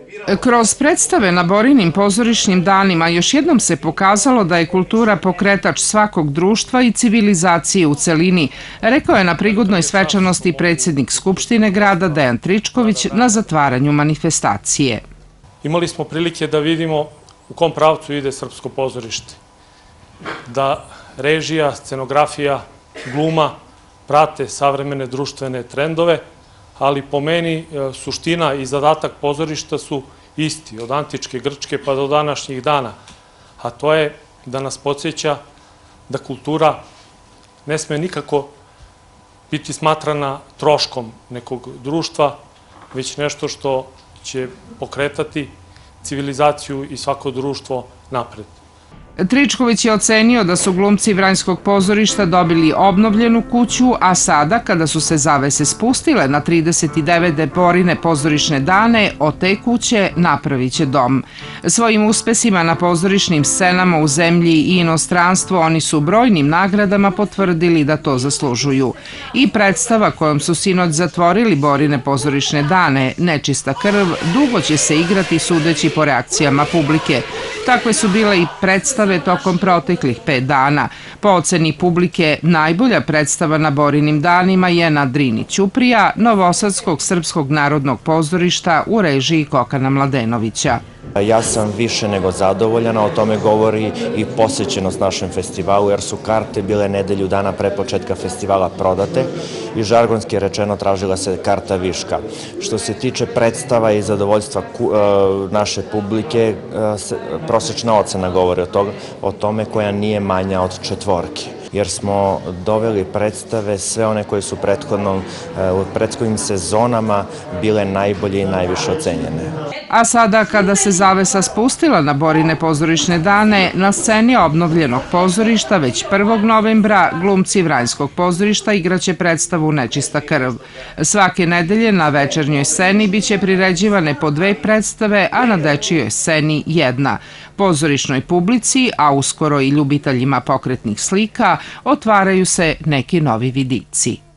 Kroz predstave na Borinim pozorišnim danima još jednom se pokazalo da je kultura pokretač svakog društva i civilizacije u celini, rekao je na prigodnoj svečanosti predsjednik Skupštine grada Dejan Tričković na zatvaranju manifestacije. Imali smo prilike da vidimo u kom pravcu ide srpsko pozorište. Da režija, scenografija, gluma prate savremene društvene trendove, ali po meni suština i zadatak pozorišta su isti, od antičke Grčke pa do današnjih dana. A to je da nas podsjeća da kultura ne sme nikako biti smatrana troškom nekog društva, već nešto što će pokretati civilizaciju i svako društvo napred. Tričković je ocenio da su glumci Vranjskog pozorišta dobili obnovljenu kuću, a sada, kada su se zavese spustile na 39. Borine pozorišne dane, od te kuće napravit će dom. Svojim uspesima na pozorišnim scenama u zemlji i inostranstvu oni su brojnim nagradama potvrdili da to zaslužuju. I predstava kojom su sinoć zatvorili Borine pozorišne dane, Nečista krv, dugo će se igrati sudeći po reakcijama publike. Takve su bile i predstave tokom proteklih 5 dana. Po oceni publike, najbolja predstava na Borinim danima je Na Drini ćuprija Novosadskog srpskog narodnog pozorišta u režiji Kokana Mladenovića. Ja sam više nego zadovoljan, o tome govori i posjećenost našem festivalu, jer su karte bile nedelju dana pre početka festivala prodate i žargonski rečeno tražila se karta viška. Što se tiče predstava i zadovoljstva naše publike, prosječna ocena govori o tome koja nije manja od 4, jer smo doveli predstave sve one koje su u prethodnim sezonama bile najbolje i najviše ocenjene. A sada, kada se zavesa spustila na Borine pozorišne dane, na sceni obnovljenog pozorišta već 1. novembra glumci Vranjskog pozorišta igraće predstavu Nečista krv. Svake nedelje na večernjoj sceni biće priređivane po 2 predstave, a na dečijoj sceni 1. Pozorišnoj publici, a uskoro i ljubiteljima pokretnih slika, otvaraju se neki novi vidici.